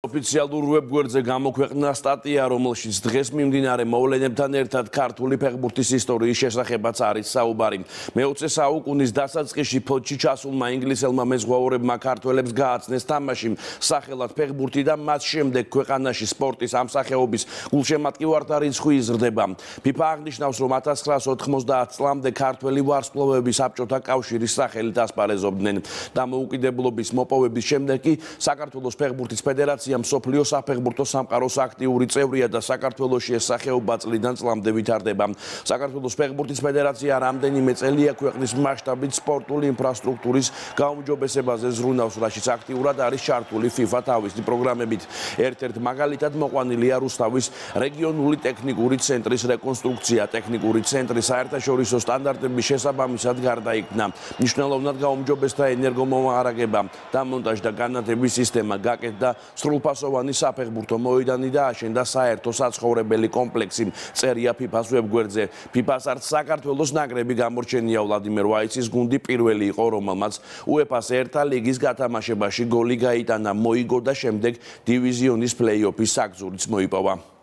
ოფიციალურ ვებგვერდზე გამოქვეყნდა სტატია, რომელშიც დღეს მიმდინარე მოვლენებთან ერთად ქართული ფეხბურთის ისტორიის შესახებაც არის საუბარი. მე-20 საუკუნის დასაწყისში ფოთში ჩასულმა ინგლისელმა მეზღვაურებმა ქართველებს გააცნეს თამაში სახელად ფეხბურთი და მას შემდეგ ქვეყანაში სპორტის ამ სახეობის გულშემატკივართა რიცხვი იზრდება. FIFA აღნიშნავს, რომ 1990 წლამდე ქართველი ვარსკვლავები საბჭოთა კავშირის სახელით ასპარეზობდნენ. დამოუკიდებლობის მოპოვების შემდეგ კი საქართველოს ფეხბურთის ფედერაცია მსოფლიო საფეხბურთო სამყაროს აქტიური წევრია და საქართველოში ეს სახეობა წლიდან წლამდე ვითარდება. საქართველოს ფეხბურთის ფედერაცია რამდენიმე წელია ქვეყნის მასშტაბით სპორტული ინფრასტრუქტურის გაუმჯობესებაზე ზრუნავს, რაშიც აქტიურად არის ჩართული FIFA თავისი პროგრამებით. ერთ-ერთ მაგალითად მოყვანილია რუსთავის რეგიონული ტექნიკური ცენტრის რეკონსტრუქცია. ტექნიკური ცენტრი საერთაშორისო სტანდარტების შესაბამისად გარდაიქმნა. მნიშვნელოვნად გაუმჯობესდა ენერგომომარაგება, დამონტაჟდა და განათების სისტემა, გაკეთდა სრულფასოვანი საფეხბურთო მოედანი და აშენდა საერთო საცხოვრებელი კომპლექსი. წერია FIFA-ს ვებგვერდზე. FIFA-ს არც საქართველოს ნაკრები გამორჩენია. ვლადიმერ ვაიცის გუნდი პირველი იყო, რომელმაც UEFA-ს ერთა ლიგის გათამაშებაში გოლი გაიტანა, მოიგო და შემდეგ დივიზიონის პლეი-ოფის საგზურიც მოიპოვა.